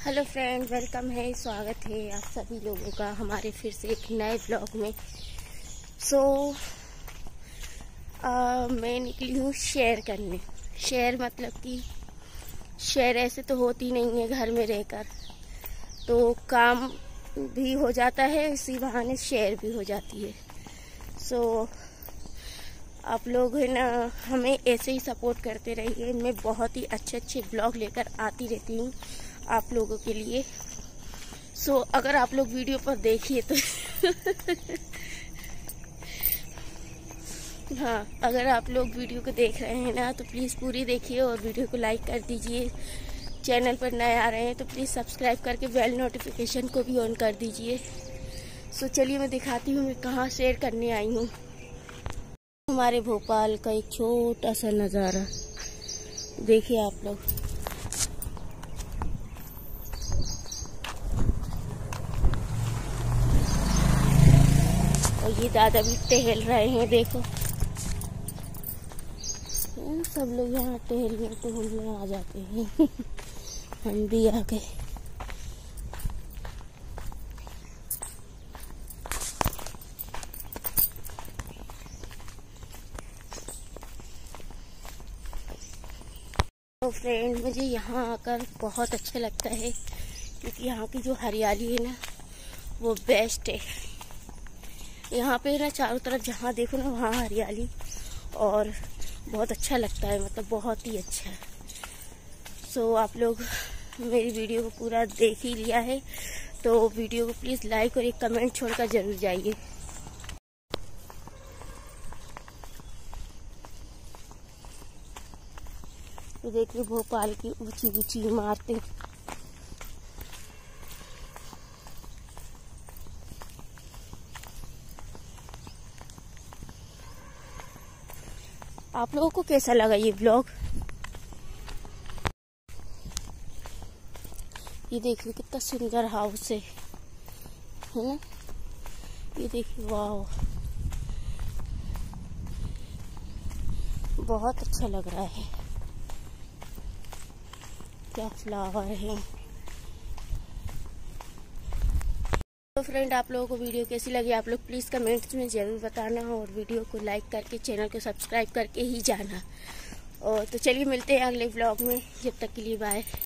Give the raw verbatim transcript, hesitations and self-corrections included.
Hello friend, welcome है, स्वागत है आप सभी लोगों का हमारे फिर से एक नए ब्लॉग में। सो so, मैं निकली हूँ शेयर करने। शेयर मतलब कि शेयर ऐसे तो होती नहीं है घर में रहकर, तो काम भी हो जाता है, इसी बहाने शेयर भी हो जाती है। सो so, आप लोग है ना हमें ऐसे ही सपोर्ट करते रहिए। मैं बहुत ही अच्छे अच्छे ब्लॉग लेकर आती रहती हूँ आप लोगों के लिए। सो so, अगर आप लोग वीडियो पर देखिए तो हाँ, अगर आप लोग वीडियो को देख रहे हैं ना तो प्लीज़ पूरी देखिए और वीडियो को लाइक कर दीजिए। चैनल पर नए आ रहे हैं तो प्लीज़ सब्सक्राइब करके बेल नोटिफिकेशन को भी ऑन कर दीजिए। सो so, चलिए मैं दिखाती हूँ मैं कहाँ शेयर करने आई हूँ। हमारे भोपाल का एक छोटा सा नज़ारा देखिए आप लोग। और ये दादा भी टहल रहे हैं, देखो सब लोग यहाँ टहलने टहलने आ जाते हैं हम भी आ गए। तो फ्रेंड, मुझे यहाँ आकर बहुत अच्छा लगता है क्योंकि यहाँ की जो हरियाली है ना वो बेस्ट है। यहाँ पे ना चारों तरफ जहाँ देखो ना वहाँ हरियाली, और बहुत अच्छा लगता है, मतलब बहुत ही अच्छा। सो so, आप लोग मेरी वीडियो को पूरा देख ही लिया है तो वीडियो को प्लीज़ लाइक और एक कमेंट छोड़कर ज़रूर जाइए। तो देखिए भोपाल की ऊंची ऊंची इमारतें। आप लोगों को कैसा लगा ये ब्लॉग? ये देखिए कितना सुंदर हाउस है, है ना? ये देखिए, वाह, बहुत अच्छा लग रहा है। क्या फ्लावर है। तो फ्रेंड, आप लोगों को वीडियो कैसी लगी आप लोग प्लीज़ कमेंट्स में ज़रूर बताना, और वीडियो को लाइक करके चैनल को सब्सक्राइब करके ही जाना। और तो चलिए मिलते हैं अगले व्लॉग में, जब तक के लिए बाय।